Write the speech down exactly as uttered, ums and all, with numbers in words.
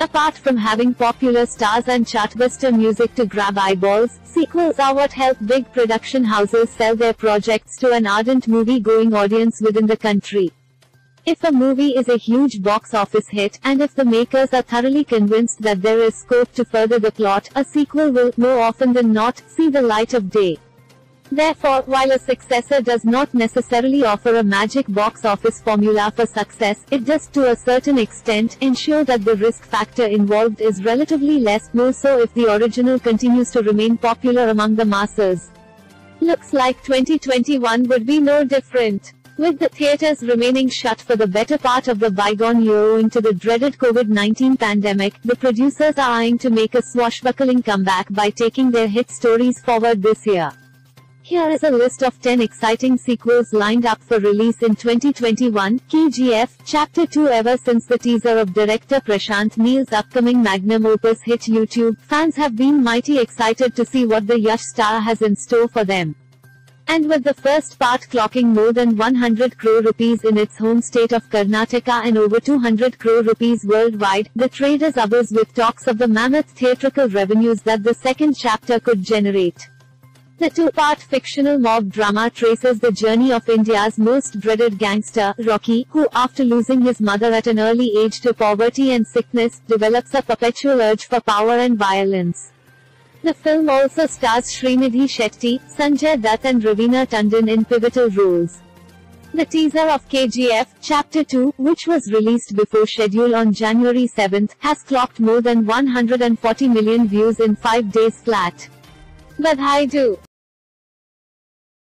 Apart from having popular stars and chartbuster music to grab eyeballs, sequels are what help big production houses sell their projects to an ardent movie-going audience within the country. If a movie is a huge box office hit, and if the makers are thoroughly convinced that there is scope to further the plot, a sequel will, more often than not, see the light of day. Therefore, while a successor does not necessarily offer a magic box office formula for success, it does to a certain extent ensure that the risk factor involved is relatively less, more so if the original continues to remain popular among the masses. Looks like twenty twenty-one would be no different. With the theaters remaining shut for the better part of the bygone year owing to the dreaded COVID nineteen pandemic, the producers are eyeing to make a swashbuckling comeback by taking their hit stories forward this year. Here is a list of ten exciting sequels lined up for release in twenty twenty-one. K G F Chapter two. Ever since the teaser of director Prashant Neel's upcoming magnum opus hit YouTube, fans have been mighty excited to see what the Yash star has in store for them. And with the first part clocking more than one hundred crore rupees in its home state of Karnataka and over two hundred crore rupees worldwide, the trade is abuzz with talks of the mammoth theatrical revenues that the second chapter could generate. The two-part fictional mob drama traces the journey of India's most dreaded gangster, Rocky, who, after losing his mother at an early age to poverty and sickness, develops a perpetual urge for power and violence. The film also stars Srinidhi Shetty, Sanjay Dutt and Raveena Tandon in pivotal roles. The teaser of K G F Chapter two, which was released before schedule on January seventh, has clocked more than one hundred forty million views in five days flat. Badhai do.